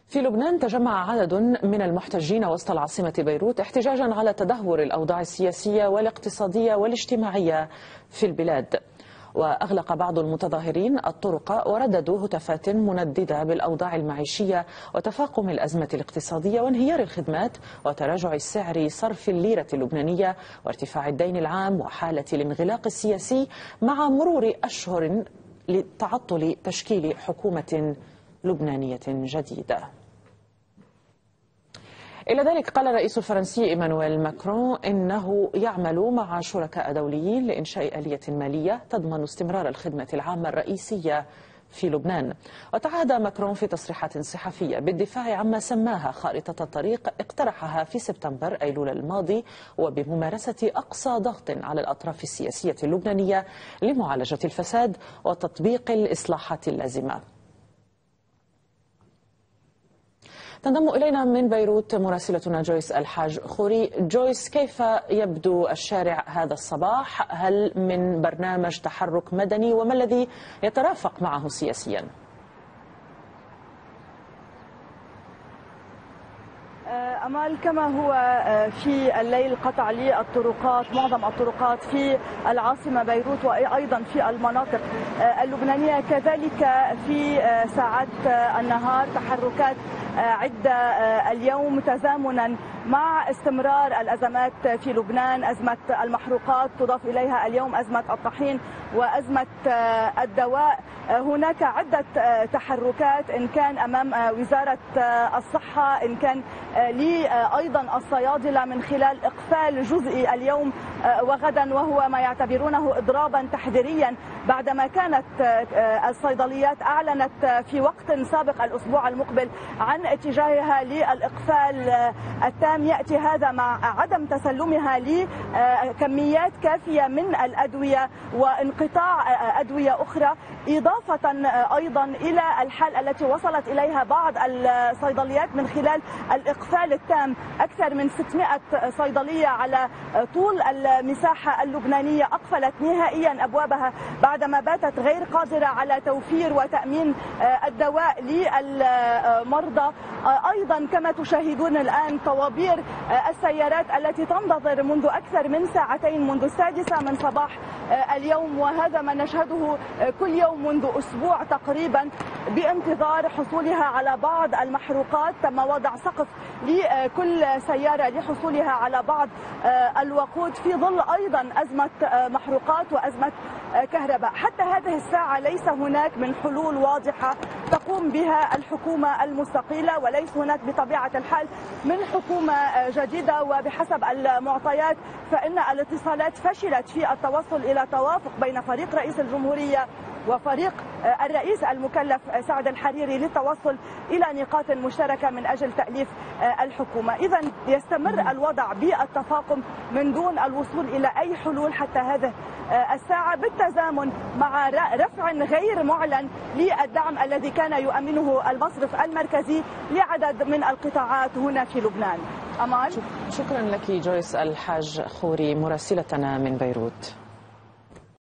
في لبنان تجمع عدد من المحتجين وسط العاصمة بيروت احتجاجا على تدهور الأوضاع السياسية والاقتصادية والاجتماعية في البلاد. وأغلق بعض المتظاهرين الطرق ورددوا هتافات منددة بالأوضاع المعيشية وتفاقم الأزمة الاقتصادية وانهيار الخدمات وتراجع سعر صرف الليرة اللبنانية وارتفاع الدين العام وحالة الانغلاق السياسي مع مرور أشهر لتعطل تشكيل حكومة لبنانية جديدة. إلى ذلك قال الرئيس الفرنسي إيمانويل ماكرون إنه يعمل مع شركاء دوليين لإنشاء آلية مالية تضمن استمرار الخدمة العامة الرئيسية في لبنان. وتعهد ماكرون في تصريحات صحفية بالدفاع عما سماها خارطة الطريق اقترحها في سبتمبر أيلول الماضي وبممارسة أقصى ضغط على الأطراف السياسية اللبنانية لمعالجة الفساد وتطبيق الإصلاحات اللازمة. تنضم إلينا من بيروت مراسلتنا جويس الحاج خوري. جويس، كيف يبدو الشارع هذا الصباح؟ هل من برنامج تحرك مدني وما الذي يترافق معه سياسيا؟ أمال، كما هو في الليل قطع للطرقات، معظم الطرقات في العاصمة بيروت وأيضا في المناطق اللبنانية، كذلك في ساعات النهار تحركات عدة اليوم تزامنا مع استمرار الأزمات في لبنان. أزمة المحروقات تضاف إليها اليوم أزمة الطحين وأزمة الدواء. هناك عدة تحركات، إن كان أمام وزارة الصحة، إن كان أيضا الصيادلة من خلال إقفال جزئي اليوم وغدا، وهو ما يعتبرونه إضرابا تحذيريا بعدما كانت الصيدليات أعلنت في وقت سابق الأسبوع المقبل عن اتجاهها للإقفال التام. يأتي هذا مع عدم تسلمها لكميات كافية من الأدوية وانقطاع أدوية أخرى، إضافة أيضا إلى الحال التي وصلت إليها بعض الصيدليات من خلال الإقفال التام. أكثر من 600 صيدلية على طول المساحة اللبنانية أقفلت نهائيا أبوابها بعدما باتت غير قادرة على توفير وتأمين الدواء للمرضى. أيضا كما تشاهدون الآن طوابير السيارات التي تنتظر منذ أكثر من ساعتين، منذ 6 من صباح اليوم، وهذا ما نشهده كل يوم منذ أسبوع تقريبا، بانتظار حصولها على بعض المحروقات. تم وضع سقف لكل سيارة لحصولها على بعض الوقود، في ظل أيضا أزمة محروقات وأزمة كهرباء. حتى هذه الساعة ليس هناك من حلول واضحة تقوم بها الحكومة المستقلة، وليس هناك بطبيعة الحال من حكومة جديدة. وبحسب المعطيات فإن الاتصالات فشلت في التوصل إلى توافق بين فريق رئيس الجمهورية وفريق الرئيس المكلف سعد الحريري للتوصل إلى نقاط مشتركة من أجل تأليف الحكومة. إذن يستمر الوضع بالتفاقم من دون الوصول إلى أي حلول حتى هذه الساعة، بالتزامن مع رفع غير معلن للدعم الذي كان يؤمنه المصرف المركزي لعدد من القطاعات هنا في لبنان. أمال، شكرا لك جويس الحاج خوري مراسلتنا من بيروت.